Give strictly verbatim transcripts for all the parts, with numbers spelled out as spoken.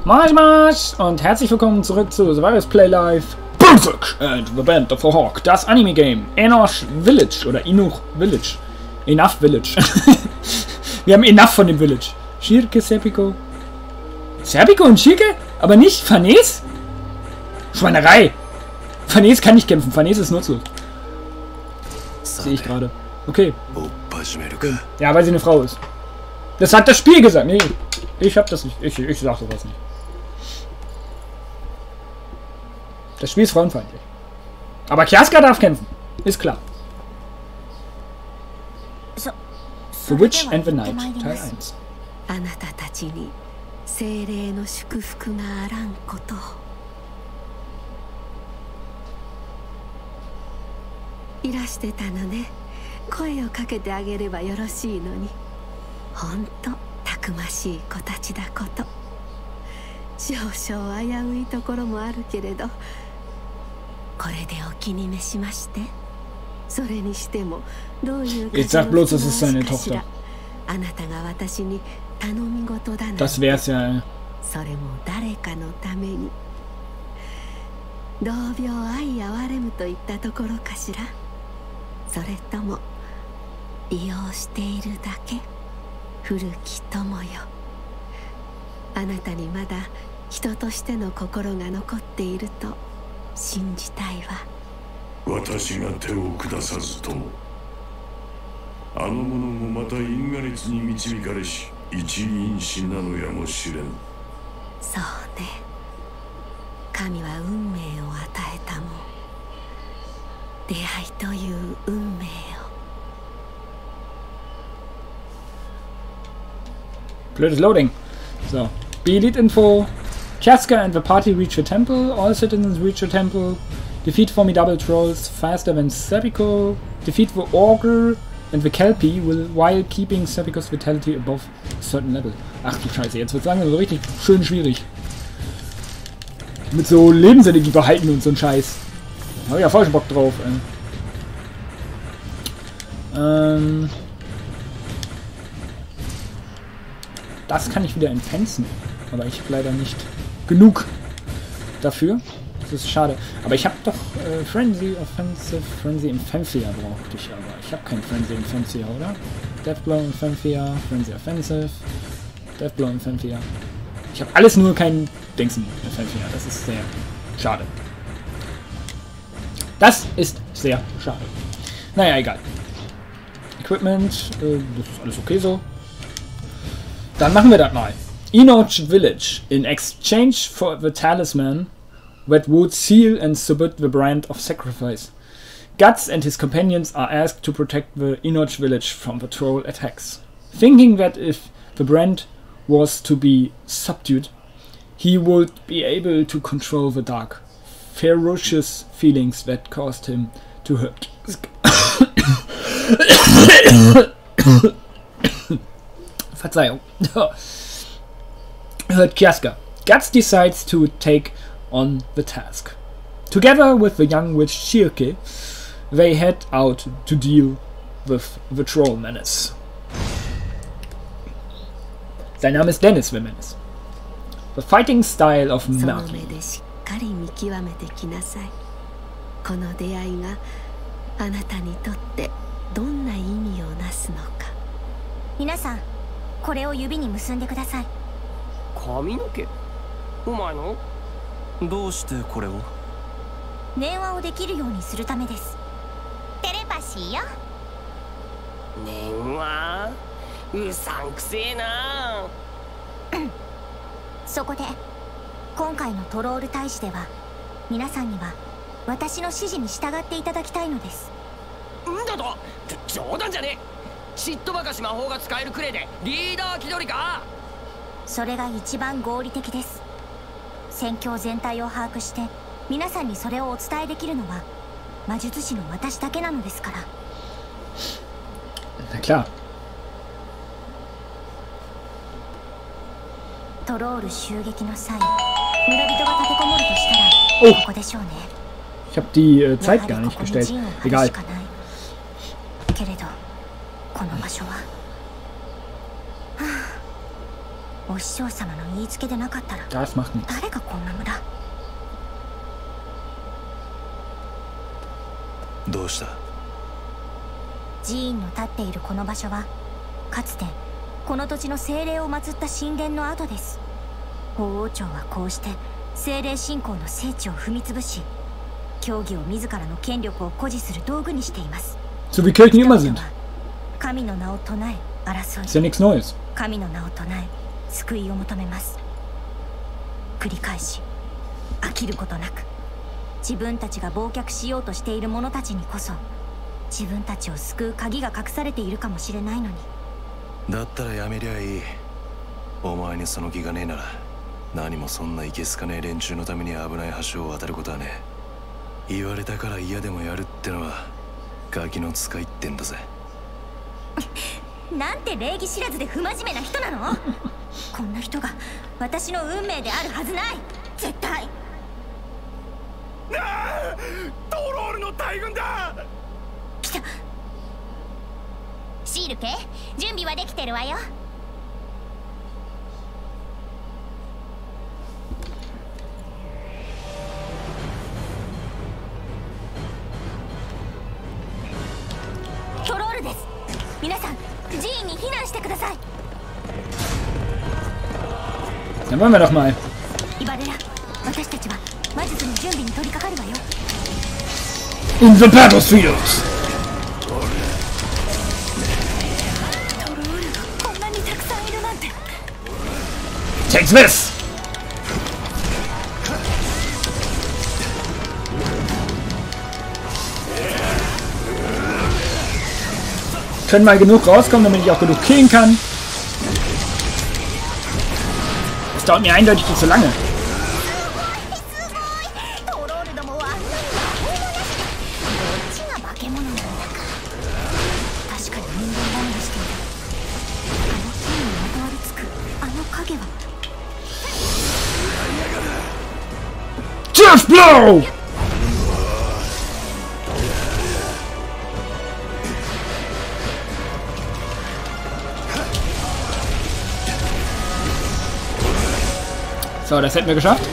Marsch, Marsch! Und herzlich willkommen zurück zu Survivors Play Live Berserk and the Band of the Hawk. Das Anime-Game Enoch Village oder Enoch Village. Enough Village. Wir haben Enough von dem Village. Shirke, Serpico. Serpico und Shirke? Aber nicht Fanes? Schweinerei! Fanes kann nicht kämpfen. Fanes ist nutzlos. Sehe ich gerade. Okay. okay. Ja, weil sie eine Frau ist. Das hat das Spiel gesagt. Nee, ich hab das nicht. Ich, ich sag sowas nicht. Das Spiel ist frauenfeindlich. Aber Kiaska darf kämpfen. Ist klar. The Witch and the Knight, Teil eins. Ich sag bloß, das ist seine Tochter. Das wär's ja. Blödes Loading. So. Be-Elite Info. Kiaska and the party reach the temple. All citizens reach the temple. Defeat formidable trolls faster than Serpico. Defeat the Ogre and the Kelpie will, while keeping Serpico's vitality above a certain level. Ach du Scheiße, jetzt wird es langsam so richtig schön schwierig. Mit so Lebensenergie behalten und so ein Scheiß. Hab ich ja voll Bock drauf, ey. Ähm... Das kann ich wieder entfenzen. Aber ich habe leider nicht genug dafür. Das ist schade. Aber ich habe doch äh, Frenzy Offensive, Frenzy Infantia brauchte ich aber. Ich habe kein Frenzy Infantia, oder? Deathblow Infantia, Frenzy Offensive, Deathblow Infantia. Ich habe alles nur kein Dingsen Infantia. Das ist sehr schade. Das ist sehr schade. Naja, egal. Equipment, äh, das ist alles okay so. Dann machen wir das mal. Enoch Village. In exchange for the talisman that would seal and subvert the brand of sacrifice, Guts and his companions are asked to protect the Enoch Village from the troll attacks. Thinking that if the brand was to be subdued, he would be able to control the dark, ferocious feelings that caused him to hurt. Verzeihung. Hurt Kiaska. Guts decides to take on the task. Together with the young witch Shirke, they head out to deal with the troll menace. Sein Name ist Dennis the Menace. The fighting style of Maki. Minasan, これを指に結んでください。 髪の毛？お前の？どうしてこれを？ 電話をできるようにするためです。テレパシーよ。 電話？うさんくせえな。 そこで今回のトロール大使では皆さんには私の指示に従っていただきたいのです。 んだと？冗談じゃねえ。嫉妬ばかし魔法が使えるくれでリーダー気取りか？ それが一番合理的です。戦況全体を把握して皆さんにそれをお伝えできるのは魔術師の私だけなのですから。 Na klar. トロール襲撃の際、村人が立てこもるとしたらここでしょうね。 Ich habe die äh, Zeit gar nicht gestellt. Egal. けれどこの場所は、はあ、 お師匠様の言いつけでなかったら Das macht nichts. 誰がこんな村。 どうした？ 寺院の立っているこの場所はかつてこの土地の精霊を祀った神殿の跡です。法王朝はこうして精霊信仰の聖地を踏みつぶし、教義を自らの権力を誇示する道具にしています。 So wie Kirchen immer sind. 神の名を唱え争い、 Ist ja nichts Neues. 神の名を唱え救いを求めます。繰り返し飽きることなく、自分たちが忘却しようとしている者たちにこそ自分たちを救う鍵が隠されているかもしれないのに。 だったらやめりゃいい。お前にその気がねえなら何もそんないけすかねえ連中のために危ない橋を渡ることはねえ。言われたから嫌でもやるってのはガキの使いってんだぜ。 なんて礼儀知らずで不真面目な人なの。こんな人が私の運命であるはずない。絶対。 なあ、トロールの大軍だ。 来た。シール系準備はできてるわよ。トロールです。皆さん寺院に避難してください。 Dann wollen wir doch mal. イバレラ、私たちは魔術の準備に取り掛かるわよ。 In the battlefield! トロールがこんなにたくさんいるなんて。 Take this! Können mal genug rauskommen, damit ich auch genug killen kann. Das dauert mir eindeutig viel zu lange. Just blow! So, das hätten wir geschafft.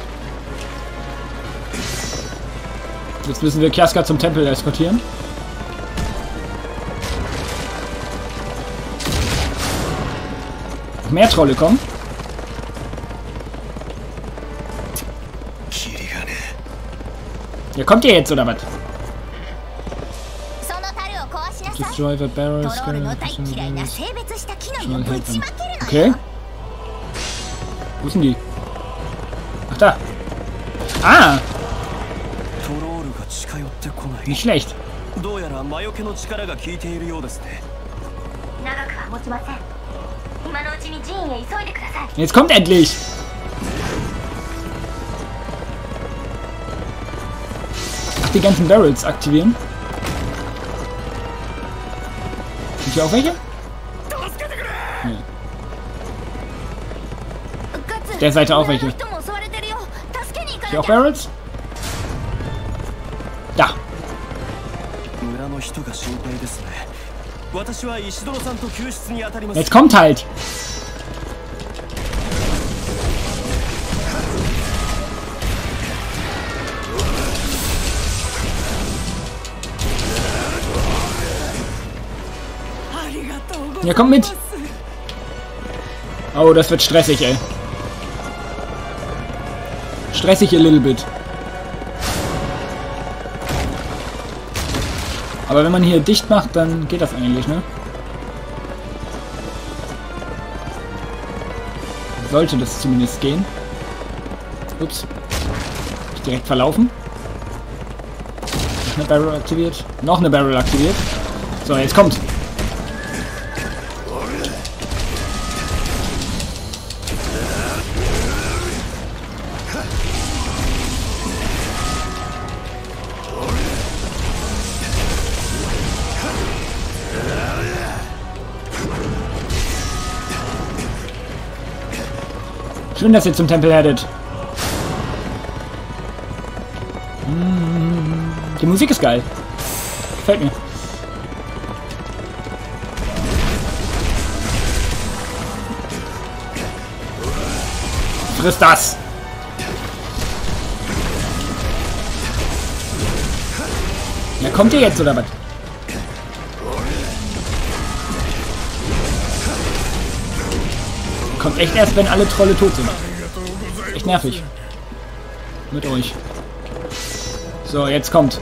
Jetzt müssen wir Kiaska zum Tempel eskortieren. Noch mehr Trolle kommen. Ja, kommt ihr jetzt oder was? Destroy the barrels. Okay. Wo sind die? Ach da. Ah! Nicht schlecht. Jetzt kommt endlich! Ach, die ganzen Barrels aktivieren. Sind hier auch welche? Nee. Der Seite auch welche. Hier auch Barrels? Da. Jetzt kommt halt. Ja, kommt mit. Oh, das wird stressig, ey. Stressig, ihr little bit. Aber wenn man hier dicht macht, dann geht das eigentlich, ne? Sollte das zumindest gehen. Ups. Ist direkt verlaufen. Noch eine Barrel aktiviert. Noch eine Barrel aktiviert. So, jetzt kommt. Schön, dass ihr zum Tempel headet. Die Musik ist geil. Gefällt mir. Friss das! Ja, kommt ihr jetzt oder was? Kommt echt erst, wenn alle Trolle tot sind. Echt nervig. Mit euch. So, jetzt kommt.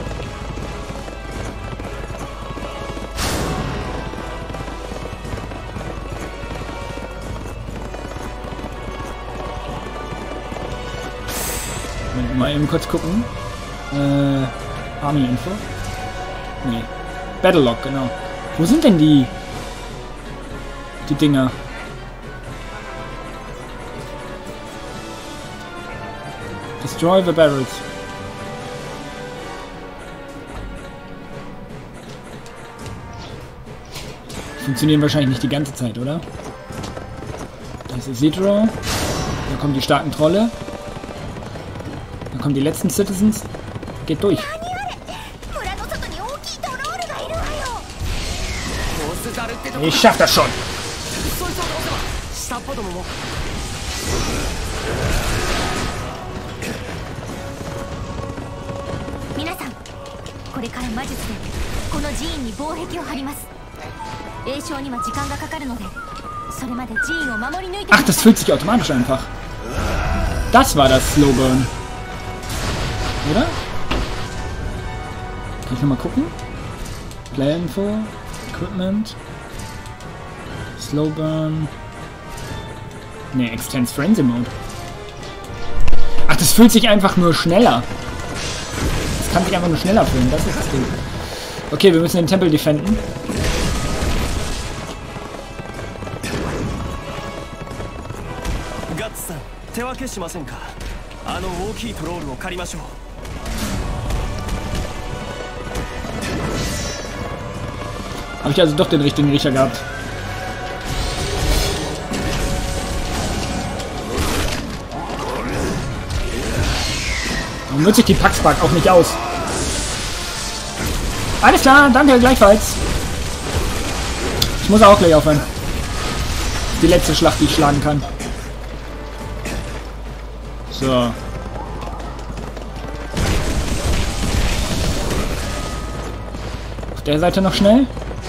Mal eben kurz gucken. Äh, Army-Info? Nee. Battlelog, genau. Wo sind denn die... die Dinger? Destroy the barrels. Funktionieren wahrscheinlich nicht die ganze Zeit, oder? Da ist Isidro. Da kommen die starken Trolle. Da kommen die letzten Citizens. Geht durch. Ich schaff das schon. Ach, das fühlt sich automatisch einfach. Das war das Slowburn. Oder? Kann ich nochmal gucken? Player Info, Equipment, Slowburn. Ne, Extends Frenzy Mode. Ach, das fühlt sich einfach nur schneller. Das kann sich einfach nur schneller fühlen, das ist das Ding. Okay, wir müssen den Tempel defenden. Habe ich also doch den richtigen Riecher gehabt. Dann nutze ich die Paxpark auch nicht aus. Alles klar, danke, gleichfalls. Ich muss auch gleich aufhören. Die letzte Schlacht, die ich schlagen kann. So. Auf der Seite noch schnell.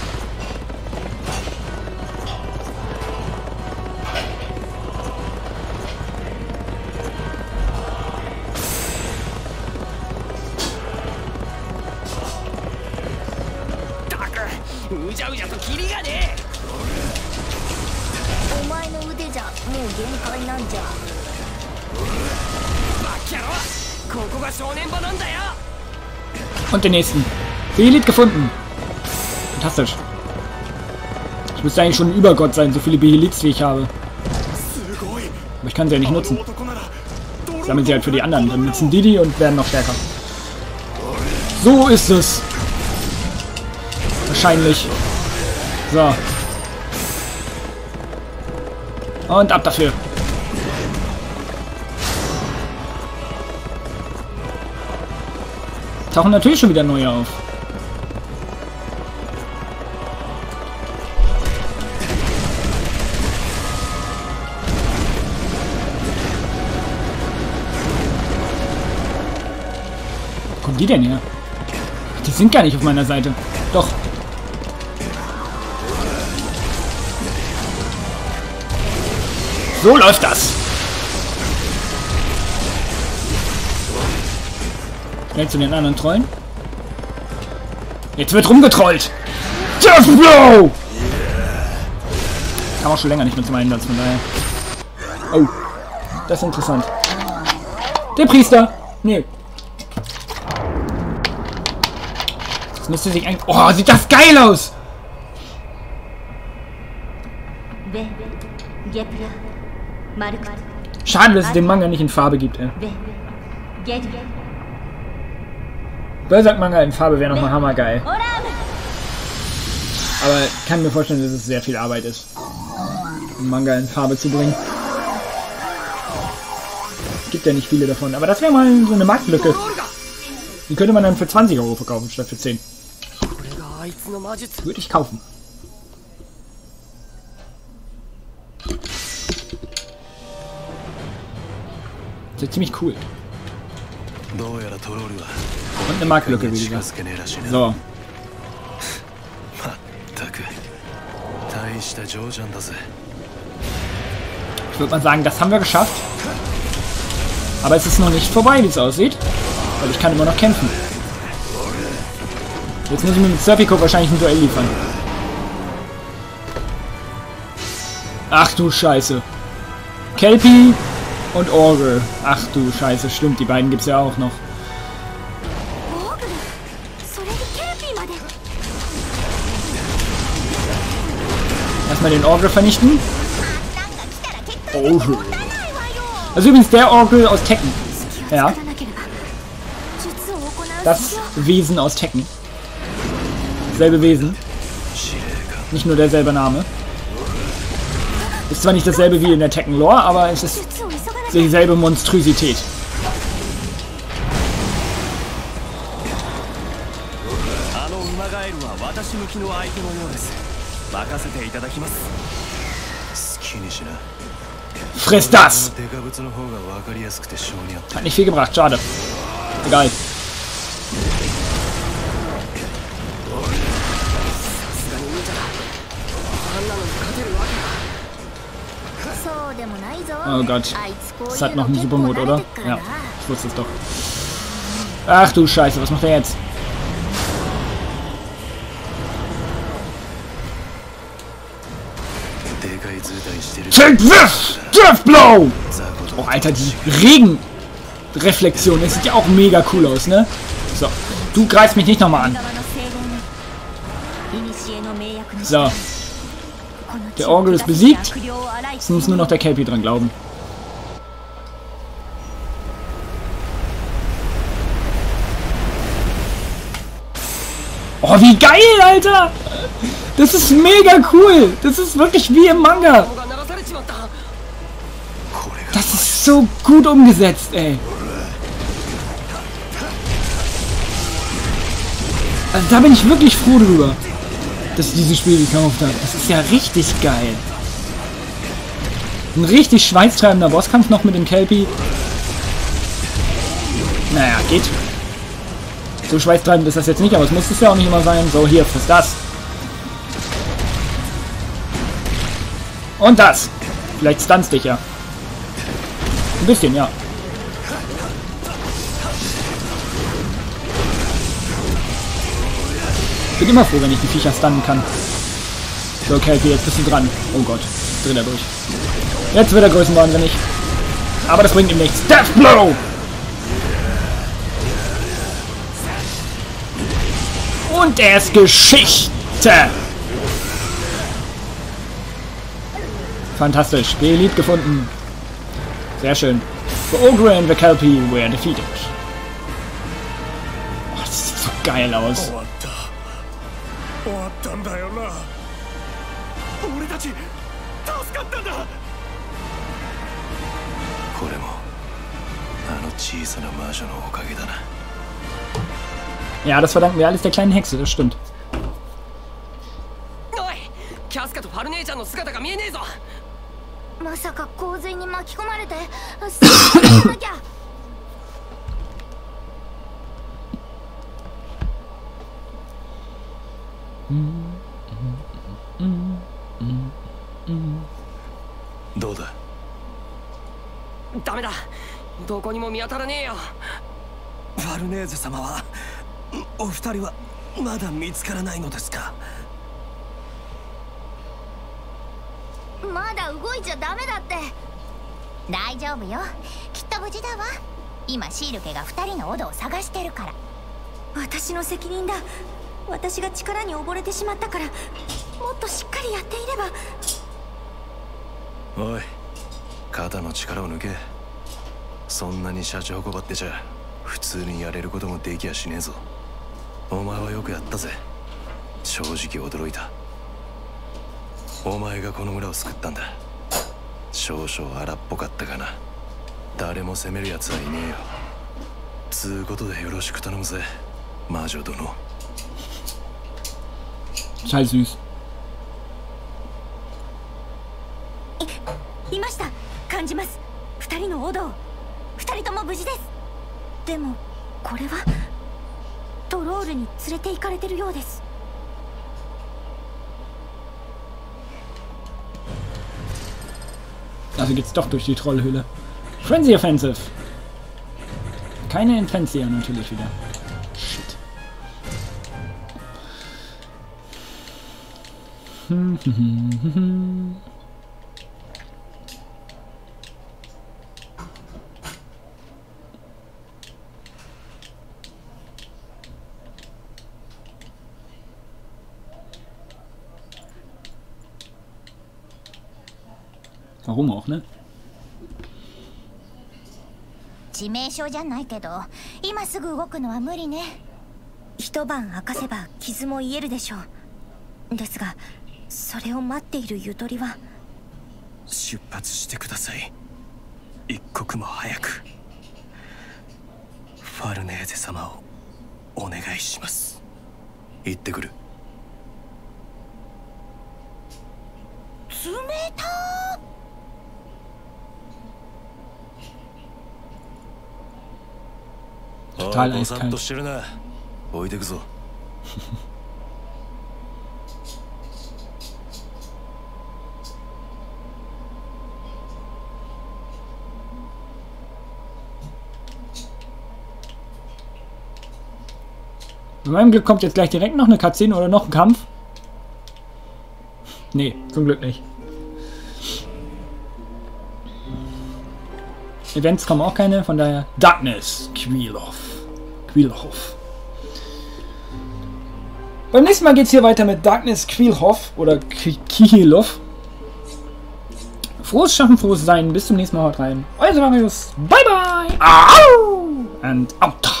Und den nächsten. Behelit gefunden. Fantastisch. Ich müsste eigentlich schon ein Übergott sein, so viele Behelits wie ich habe. Aber ich kann sie ja nicht nutzen. Sammeln sie halt für die anderen. Dann nutzen die die und werden noch stärker. So ist es. Wahrscheinlich. So. Und ab dafür. Tauchen natürlich schon wieder neue auf. Wo kommen die denn her? Die sind gar nicht auf meiner Seite. Doch. So läuft das. Schnell zu den anderen Trollen. Jetzt wird rumgetrollt. Just Blow! Kam auch schon länger nicht mehr zum Einsatz, von daher. Oh. Das ist interessant. Der Priester. Nee. Das müsste sich eigentlich... Oh, sieht das geil aus! Schade, dass es den Manga nicht in Farbe gibt, ey. Berserk-Manga in Farbe wäre nochmal hammergeil. Aber ich kann mir vorstellen, dass es sehr viel Arbeit ist, einen Manga in Farbe zu bringen. Gibt ja nicht viele davon, aber das wäre mal so eine Marktlücke. Die könnte man dann für zwanzig Euro verkaufen, statt für zehn. Würde ich kaufen. Das ist ziemlich cool. どうやらトロールは Und eine Marktlücke, wie 近 gesagt. づけねえらしいな。 So. まったく大したジョージャンだぜ。 Ich würde mal sagen, das haben wir geschafft. Aber es ist noch nicht vorbei, wie es aussieht. Weil ich kann immer noch kämpfen. Jetzt muss ich mit dem Serpico wahrscheinlich ein Duell liefern. Ach du Scheiße. Kelpie und Orgel. Ach du Scheiße, stimmt, die beiden gibt's ja auch noch. Erstmal den Orgel vernichten. Orgel. Also übrigens der Orgel aus Tekken. Ja. Das Wesen aus Tekken. Selbe Wesen. Nicht nur derselbe Name. Ist zwar nicht dasselbe wie in der Tekken-Lore, aber es ist dieselbe Monstrosität. Friss das! Hat nicht viel gebracht, schade. Egal. Oh Gott. Das hat noch einen Supermod, oder? Ja, ich wusste es doch. Ach du Scheiße, was macht er jetzt? Take this! Death Blow! Oh, Alter, die Regenreflexion, das sieht ja auch mega cool aus, ne? So, du greifst mich nicht nochmal an. So. Der Orgel ist besiegt. Jetzt muss nur noch der Kelpie dran glauben. Oh, wie geil, Alter! Das ist mega cool! Das ist wirklich wie im Manga! Das ist so gut umgesetzt, ey! Also da bin ich wirklich froh drüber, dass ich dieses Spiel gekauft habe. Das ist ja richtig geil. Ein richtig schweißtreibender Bosskampf noch mit dem Kelpie. Naja, geht. So schweißtreibend ist das jetzt nicht, aber es muss es ja auch nicht immer sein. So, hier, friss das. Und das. Vielleicht stunst dich ja. Ein bisschen, ja. Ich bin immer froh, wenn ich die Viecher stunnen kann. So, Kelpie, jetzt bist du dran. Oh Gott, dreht er durch. Jetzt wird er größenwahnsinnig. Aber das bringt ihm nichts. Death Blow! Und er ist Geschichte! Fantastisch. Elite gefunden. Sehr schön. The Ogre and the Kelpie were defeated. Oh, das sieht so geil aus. Ja, das verdanken wir alles der kleinen Hexe, das stimmt. ダメだ。どこにも見当たらねえよ。 ファルネーゼ様はお二人はまだ見つからないのですか。 まだ動いちゃダメだって。大丈夫よ、きっと無事だわ。今シール家が二人のオドを探してるから。私の責任だ。私が力に溺れてしまったから、もっとしっかりやっていれば。 おい、肩の力を抜け。そんなに社長こばってちゃ普通にやれることもできやしねえぞ。お前はよくやったぜ。正直驚いた。お前がこの村を救ったんだ。少々荒っぽかったかな。誰も責めるやつはいねえよ。つうことでよろしく頼むぜ、魔女殿。 Sei süß。 いました。感じます。二人のオドを。 二人とも無事です。でもこれはトロールに連れて行かれてるようです。 Also geht's doch durch die Trollhöhle. Frenzy Offensive. Keine Intensia natürlich wieder. Shit. Hm, hm, hm, hm, hm. Warum auch, ne? 致命傷じゃないけど今すぐ動くのは無理ね。一晩明かせば傷も癒えるでしょう。ですがそれを待っているゆとりは。 出発してください。一刻も早く。ファルネーゼ様をお願いします。 行ってくる。 冷たー。 Total ぼさっ eiskalt. としてるな。置いてくぞ。 Bei meinem Glück kommt jetzt gleich direkt noch eine Cutscene oder noch ein Kampf. Nee, zum Glück nicht. Events kommen auch keine, von daher Darkness, Quilov. Quilhof. Beim nächsten Mal geht es hier weiter mit Darkness, Quilhof oder Kihilov. Frohes Schaffen, frohes Sein. Bis zum nächsten Mal. Haut rein. Euer Marius. Bye bye. Au! And out.